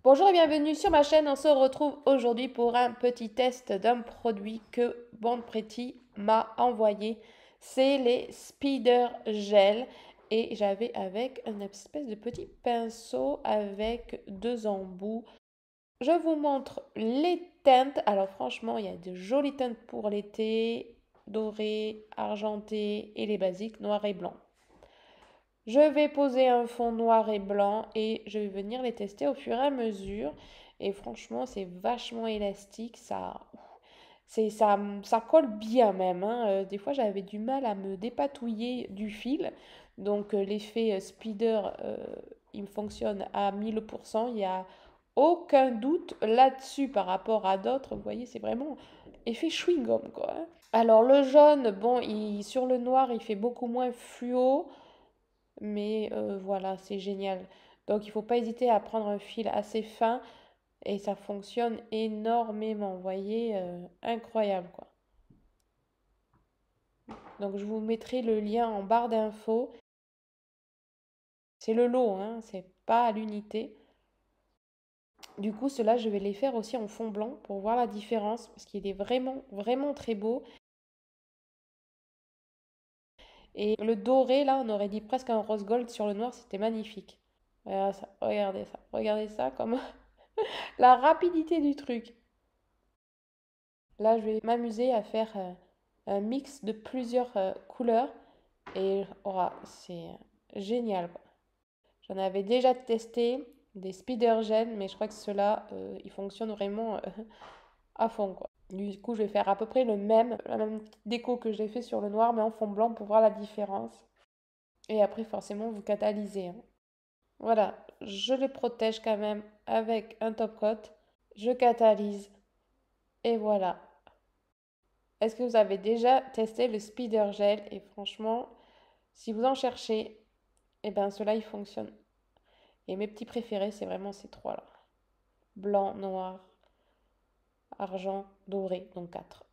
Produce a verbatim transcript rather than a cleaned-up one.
Bonjour et bienvenue sur ma chaîne. On se retrouve aujourd'hui pour un petit test d'un produit que Bon Pretty m'a envoyé. C'est les Speeder Gel et j'avais avec un espèce de petit pinceau avec deux embouts. Je vous montre les teintes. Alors franchement, il y a de jolies teintes pour l'été, doré, argenté et les basiques noir et blanc. Je vais poser un fond noir et blanc et je vais venir les tester au fur et à mesure. Et franchement, c'est vachement élastique. Ça, c'est, ça, ça colle bien même, hein. Euh, des fois, j'avais du mal à me dépatouiller du fil. Donc, euh, l'effet euh, speeder, euh, il fonctionne à mille pour cent. Il n'y a aucun doute là-dessus par rapport à d'autres. Vous voyez, c'est vraiment effet chewing-gum, quoi, hein. Alors, le jaune, bon, il, sur le noir, il fait beaucoup moins fluo. Mais euh, voilà, c'est génial. Donc il ne faut pas hésiter à prendre un fil assez fin et ça fonctionne énormément. Vous voyez, euh, incroyable quoi. Donc je vous mettrai le lien en barre d'infos. C'est le lot, hein, c'est pas à l'unité. Du coup, cela, je vais les faire aussi en fond blanc pour voir la différence parce qu'il est vraiment, vraiment très beau. Et le doré, là, on aurait dit presque un rose gold sur le noir, c'était magnifique. Regardez ça, regardez ça, regardez ça comme la rapidité du truc. Là, je vais m'amuser à faire euh, un mix de plusieurs euh, couleurs et oh, c'est génial, quoi. J'en avais déjà testé des speeder gel, mais je crois que ceux-là, euh, ils fonctionnent vraiment euh, à fond, quoi. Du coup, je vais faire à peu près le même, la même petite déco que j'ai fait sur le noir, mais en fond blanc pour voir la différence. Et après, forcément, vous catalysez, hein. Voilà, je les protège quand même avec un top coat. Je catalyse et voilà. Est-ce que vous avez déjà testé le Speeder Gel? Et franchement, si vous en cherchez, eh ben ceux-là, ils fonctionnent. Et mes petits préférés, c'est vraiment ces trois-là. Blanc, noir, argent, doré, donc quatre.